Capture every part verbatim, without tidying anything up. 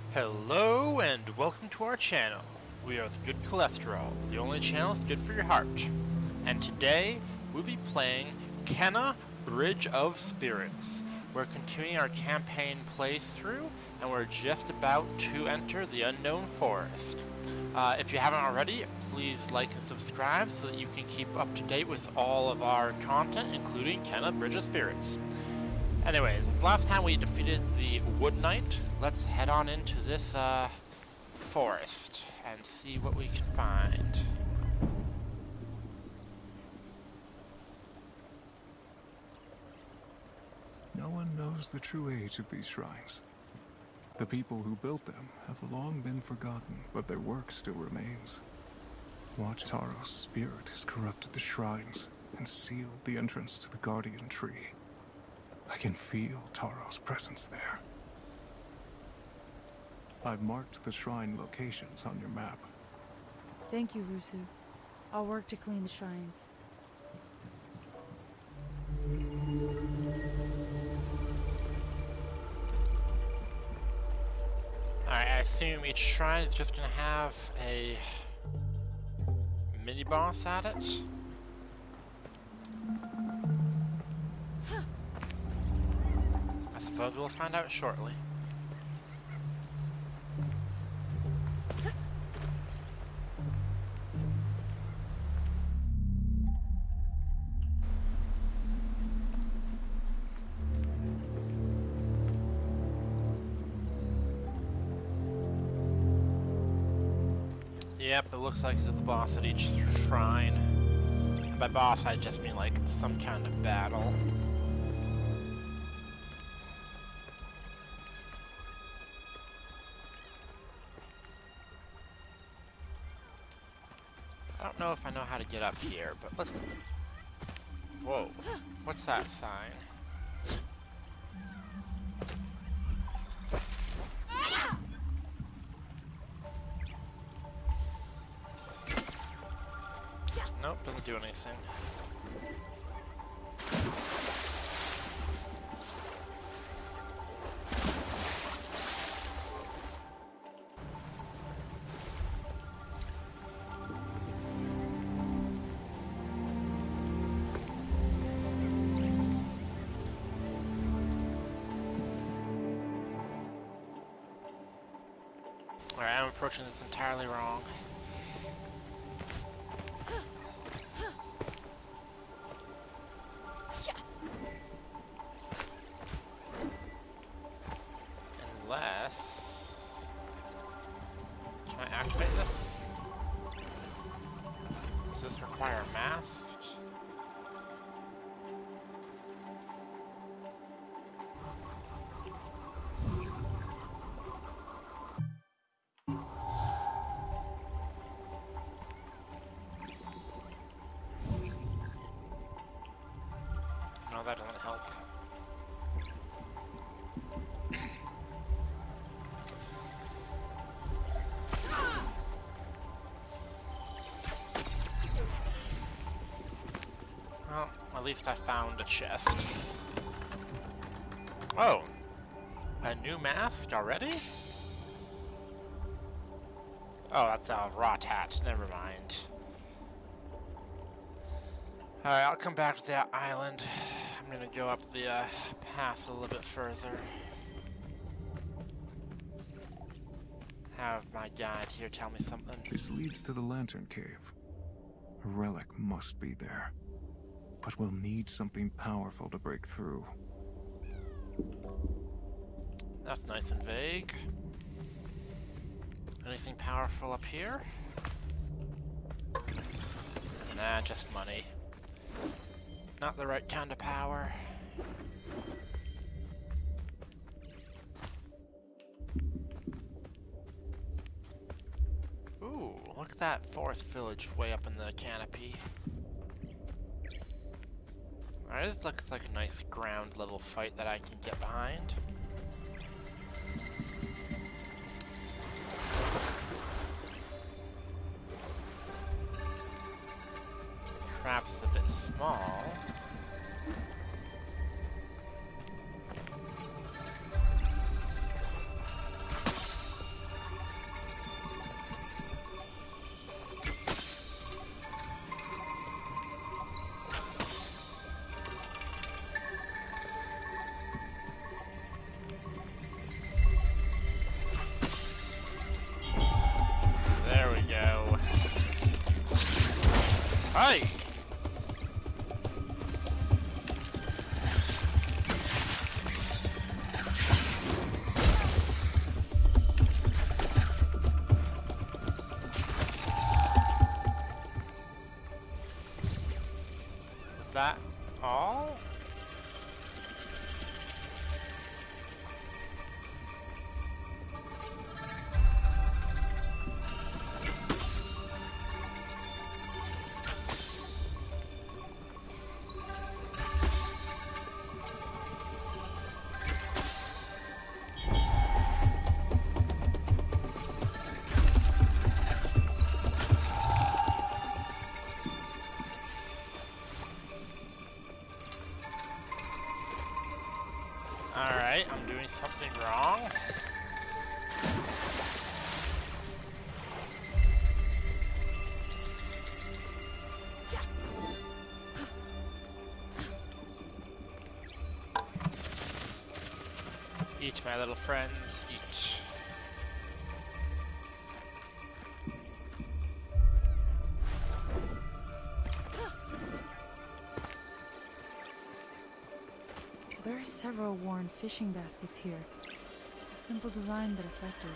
Hello and welcome to our channel. We are the Good Cholesterol, the only channel that's good for your heart. And today we'll be playing Kena Bridge of Spirits. We're continuing our campaign playthrough and we're just about to enter the unknown forest. Uh, if you haven't already, please like and subscribe so that you can keep up to date with all of our content, including Kena Bridge of Spirits. Anyways, last time we defeated the Wood Knight, let's head on into this uh, forest and see what we can find. No one knows the true age of these shrines. The people who built them have long been forgotten, but their work still remains. Watch Taro's spirit has corrupted the shrines and sealed the entrance to the Guardian Tree. I can feel Taro's presence there. I've marked the shrine locations on your map. Thank you, Rusu. I'll work to clean the shrines. Alright, I assume each shrine is just gonna have a mini-boss at it. I suppose we'll find out shortly. Yep, it looks like it's the boss at each shrine. By boss, I just mean like some kind of battle. I don't know if I know how to get up here, but let's... Whoa, what's that sign? Nope, doesn't do anything. Alright, I'm approaching this entirely wrong. Unless... Can I activate this? Does this require a mask? No, that doesn't help. Well, at least I found a chest. Oh! A new mask already? Oh, that's a rot hat. Never mind. Alright, I'll come back to that island. I'm gonna go up the uh, path a little bit further. Have my guide here tell me something. This leads to the Lantern Cave. A relic must be there. But we'll need something powerful to break through. That's nice and vague. Anything powerful up here? Nah, just money. Not the right kind of power. Ooh, look at that forest village way up in the canopy. Alright, this looks like a nice ground level fight that I can get behind. Perhaps a bit small. that all? Alright, I'm doing something wrong. Eat, my little friends, eat. There are several worn fishing baskets here. A simple design, but effective.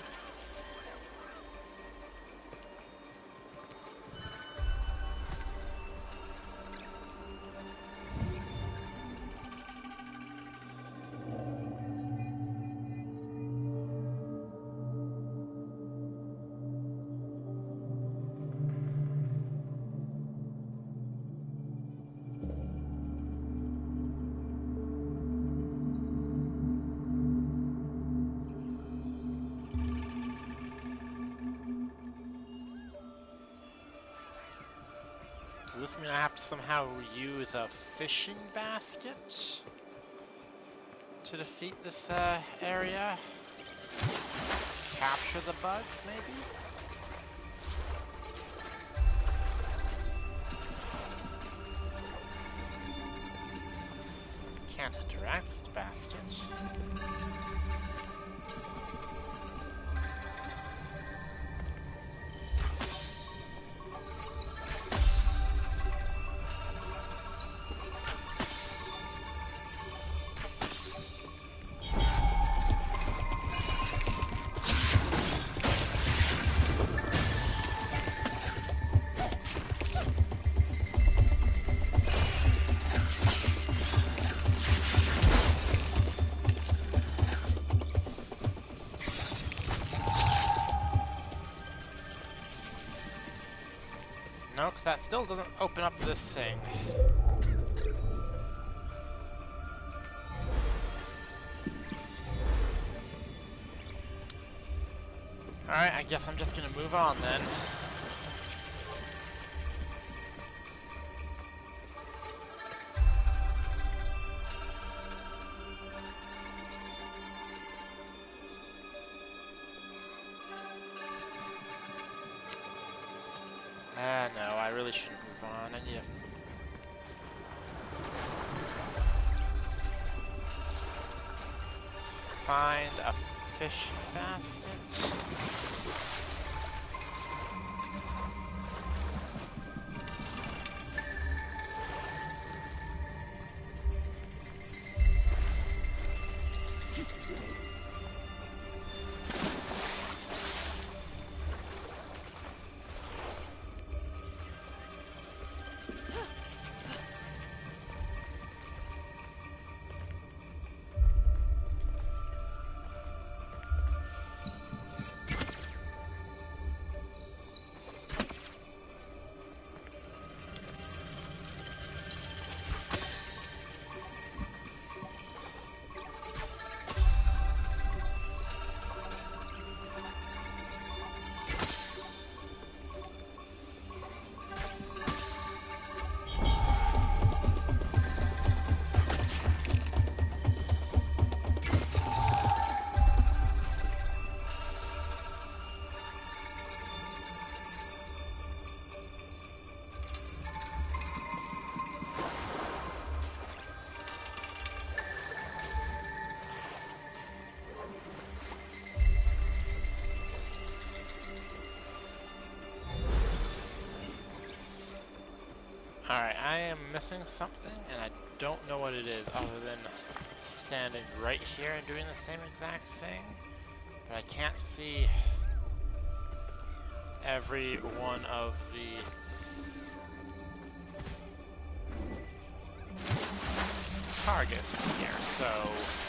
Does this mean I have to somehow use a fishing basket to defeat this uh, area? Capture the bugs, maybe? Can't interact with the basket. No, because that still doesn't open up this thing. Alright, I guess I'm just gonna move on then. Ah, no, I really shouldn't move on. I need to... find a fish basket. Alright, I am missing something, and I don't know what it is, other than standing right here and doing the same exact thing. But I can't see every one of the targets from here, so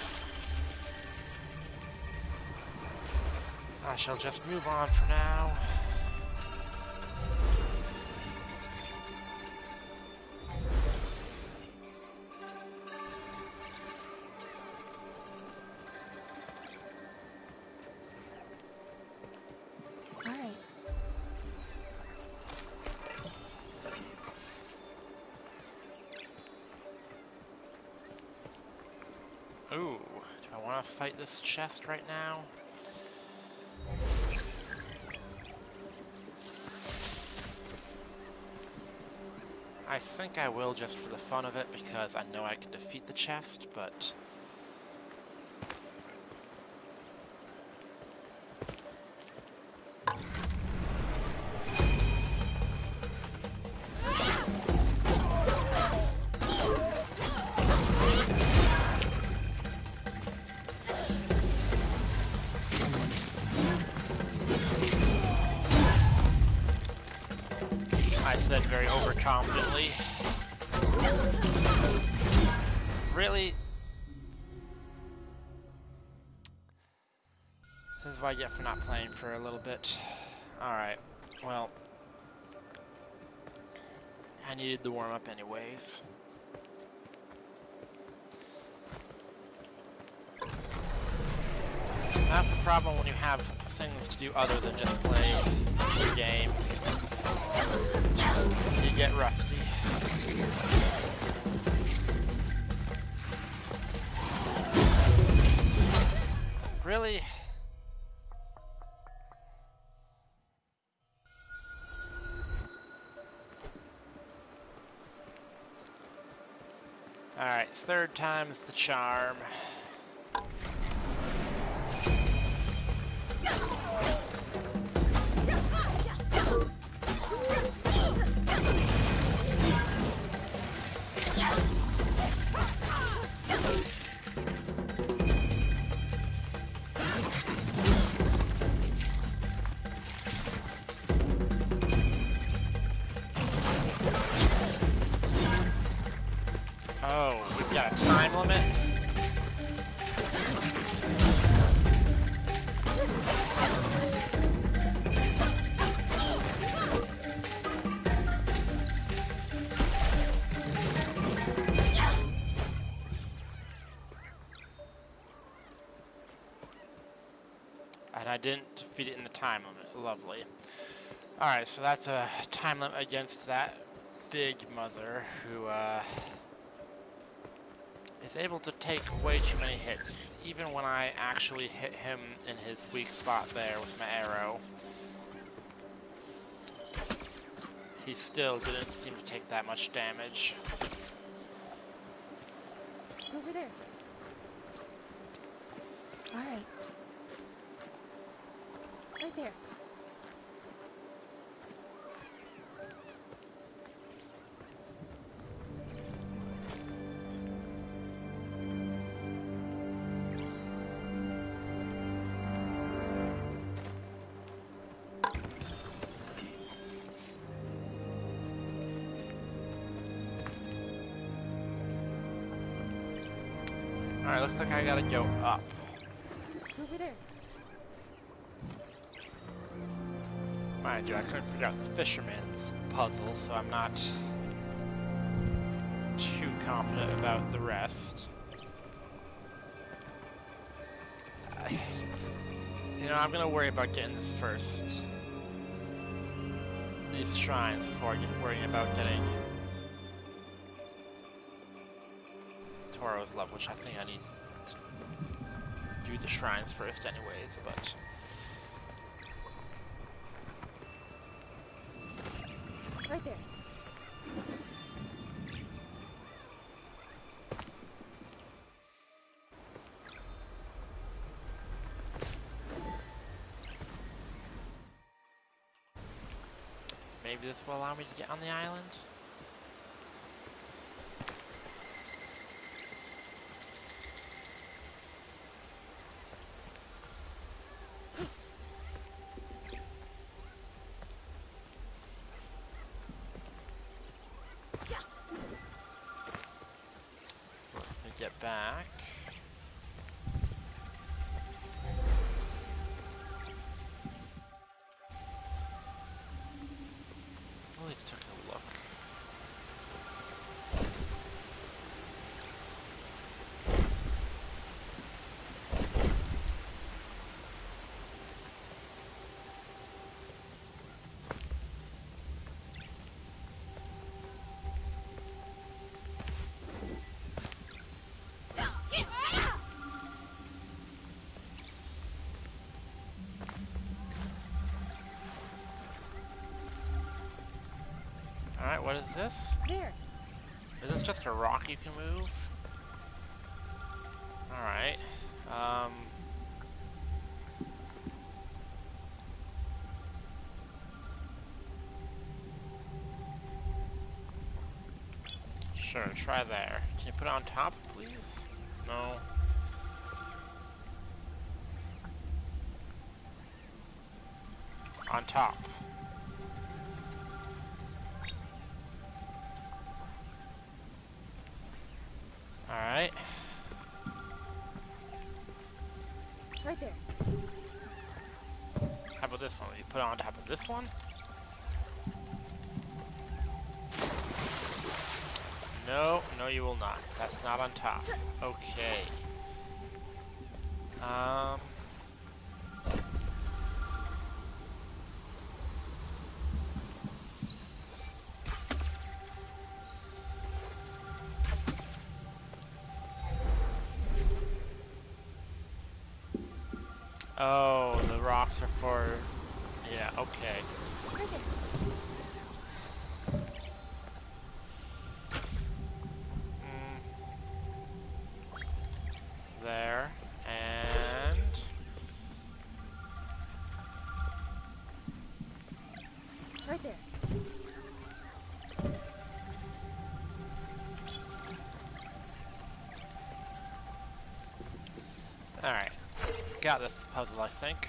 I shall just move on for now. Ooh, do I want to fight this chest right now? I think I will just for the fun of it, because I know I can defeat the chest, but... I said very overconfidently. Really? This is what I get for not playing for a little bit. Alright, well, I needed the warm-up anyways. That's the problem when you have things to do other than just play your games. You get rusty. Really? Alright, third time's the charm. Oh, we've got a time limit? And I didn't defeat it in the time limit. Lovely. Alright, so that's a time limit against that big mother who, uh... is able to take way too many hits, even when I actually hit him in his weak spot there with my arrow. He still didn't seem to take that much damage. Over there. Alright. Right there. Alright, looks like I gotta go up. Over there. Mind you, I couldn't figure out the Fisherman's puzzle, so I'm not too confident about the rest. I, you know, I'm gonna worry about getting this first. These shrines before I get worrying about getting Toro's level, which I think I need to do the shrines first anyways, but... Right there. Maybe this will allow me to get on the island? get back. At least took a look. Alright, what is this? There. Is this just a rock you can move? Alright. Um... Sure, try there. Can you put it on top, please? No. On top. Alright. It's right there. How about this one? Will you put it on top of this one? No, no you will not. That's not on top. Okay. Um... Oh, the rocks are for... Yeah, okay. Mm. There, and... It's right there. Alright. Got this puzzle, I think.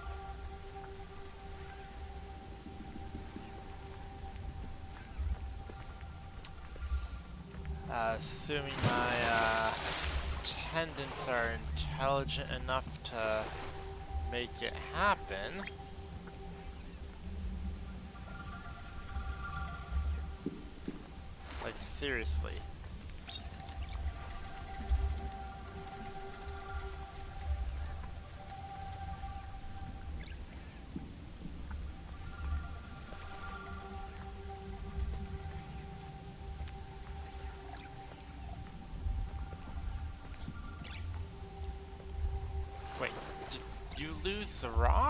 Uh, assuming my uh, attendants are intelligent enough to make it happen. Like, seriously. Wait, did you lose the rock?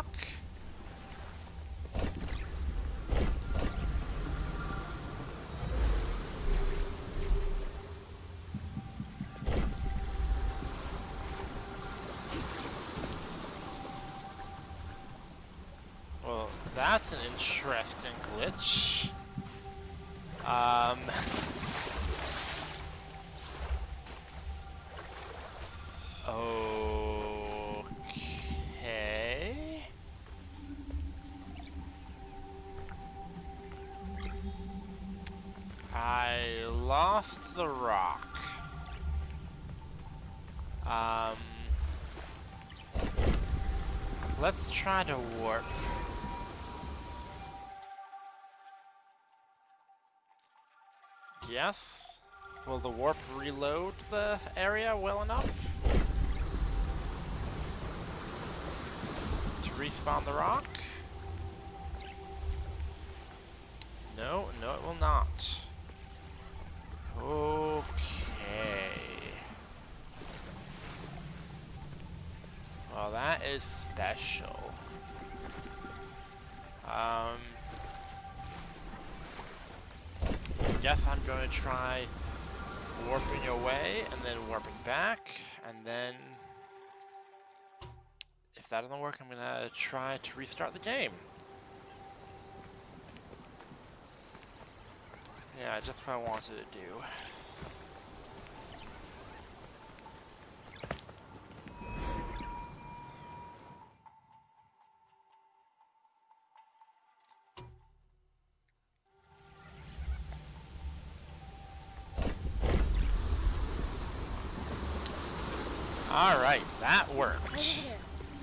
Well, that's an interesting glitch. Um... Okay... I lost the rock. Um... Let's try to warp. Yes? Will the warp reload the area well enough to respawn the rock? No, no it will not. Okay. Well, that is special. Um... Guess I'm going to try warping away and then warping back, and then if that doesn't work, I'm going to try to restart the game. Yeah, just what I wanted to do. Alright, that worked. Right over there.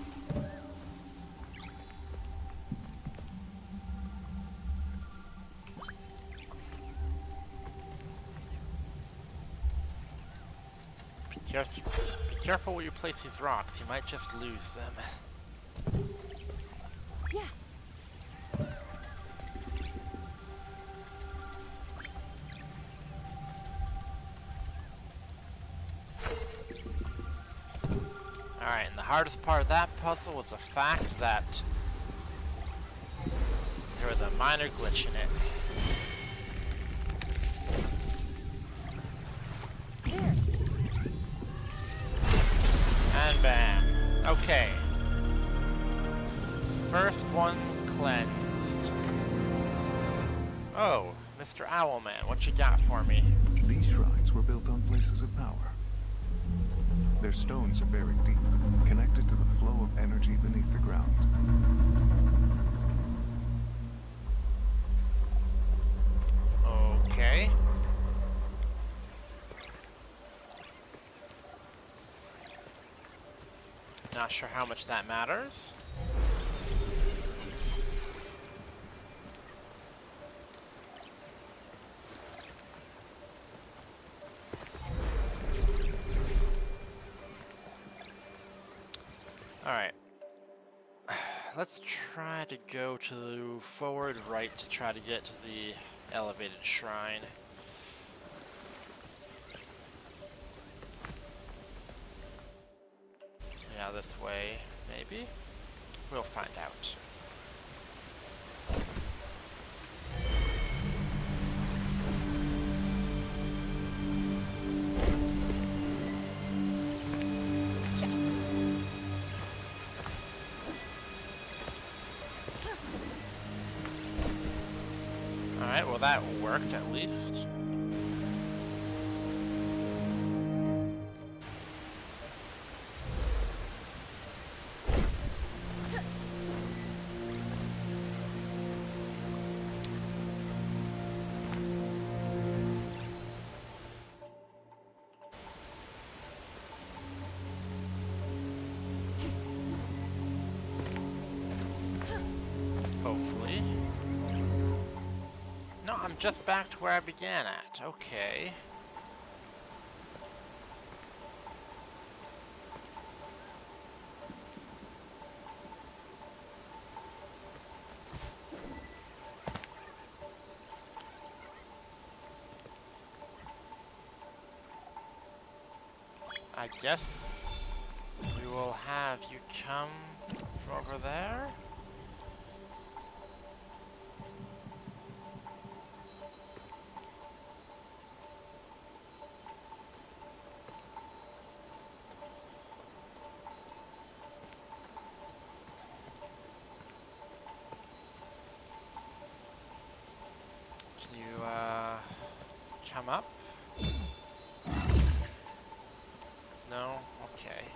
Be careful, be careful where you place these rocks. You might just lose them. Yeah. Alright, and the hardest part of that puzzle was the fact that there was a minor glitch in it. There. And bam. Okay. First one cleansed. Oh, Mister Owlman, what you got for me? These shrines were built on places of power. Their stones are buried deep, connected to the flow of energy beneath the ground. Okay. Not sure how much that matters. Alright. Let's try to go to the forward right to try to get to the elevated shrine. Yeah, this way, maybe? We'll find out. Alright, well that worked at least. Hopefully. No, I'm just back to where I began at. Okay. I guess we will have you come from over there. Can you, uh, come up? No? Okay.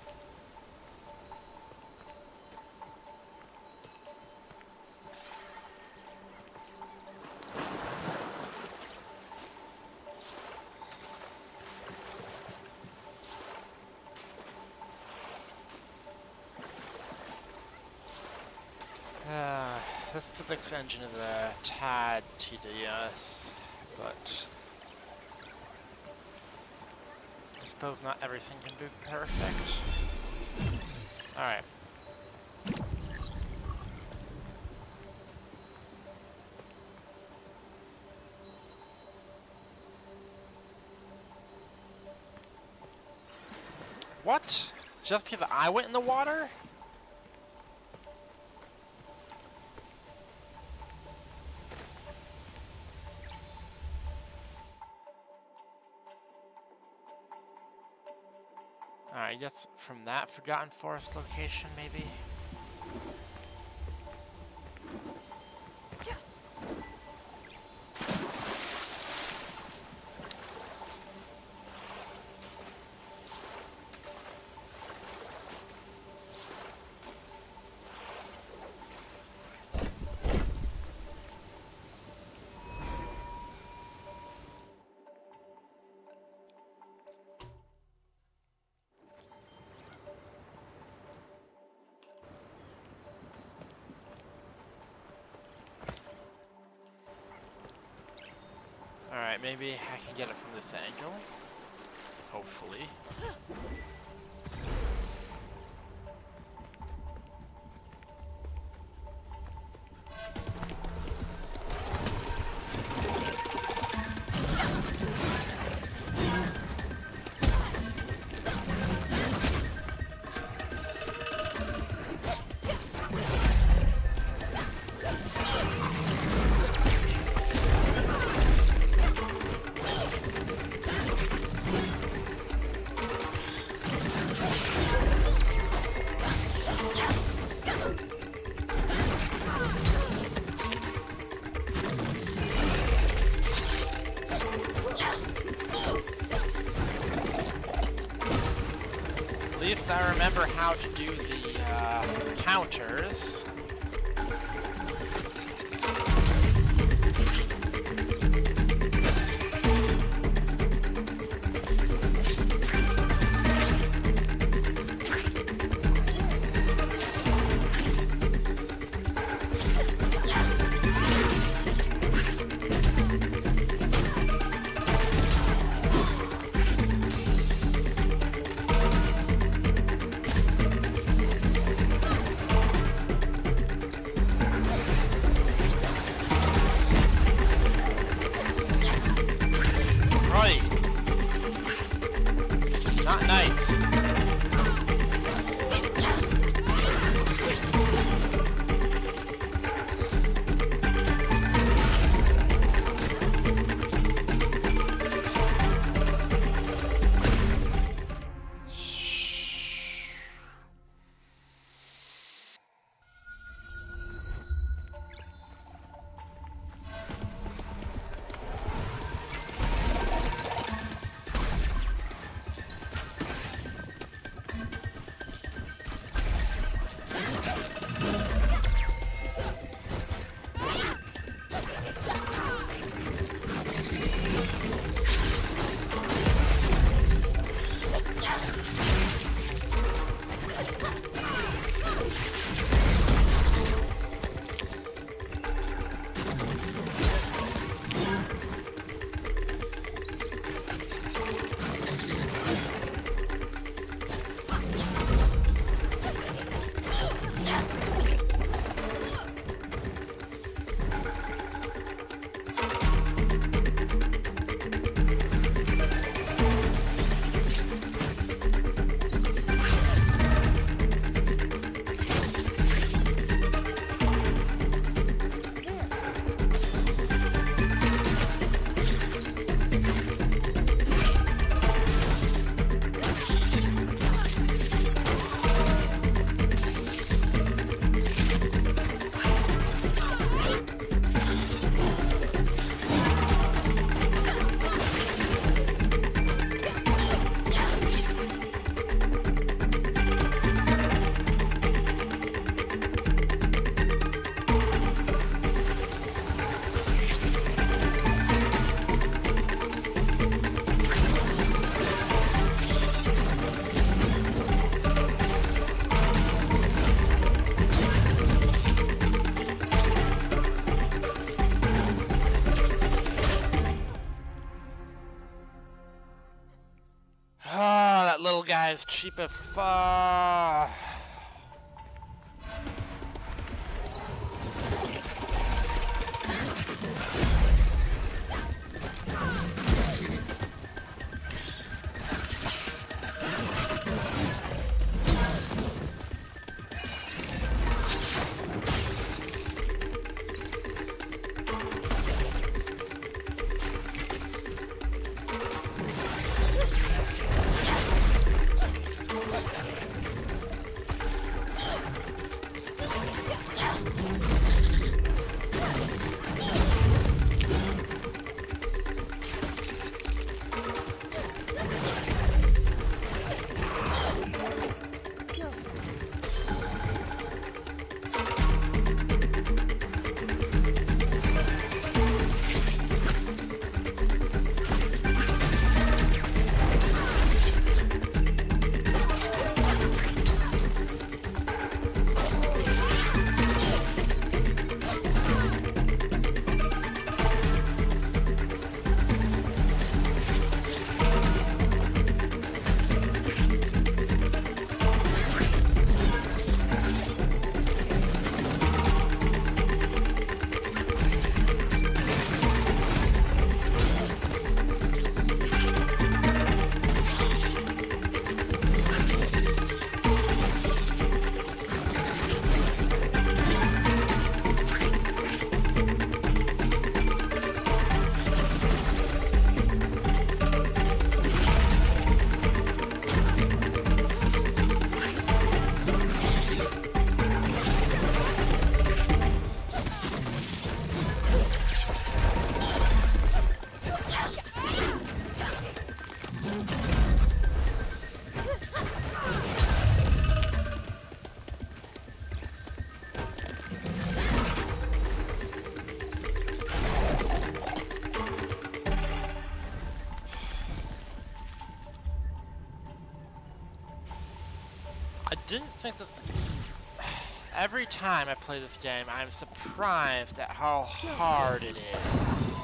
Uh, this physics engine is a tad tedious, but I suppose not everything can be perfect. Alright. What? Just because I went in the water? Alright, I guess from that Forgotten Forest location, maybe? Alright, maybe I can get it from this angle. Hopefully. At least I remember how to do the uh, counters. Not nice. Little guy's cheap as fuck. didn't think that... Every time I play this game, I'm surprised at how hard it is.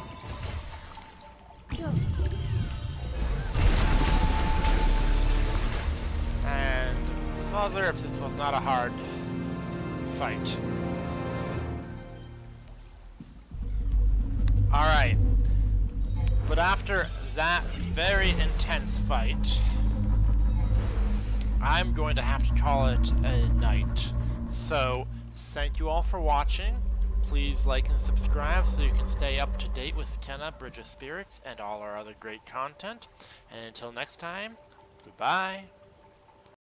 And mother, if this was not a hard fight. Alright. But after that very intense fight, I'm going to have to call it a night. So, thank you all for watching. Please like and subscribe so you can stay up to date with Kena, Bridge of Spirits, and all our other great content. And until next time, goodbye.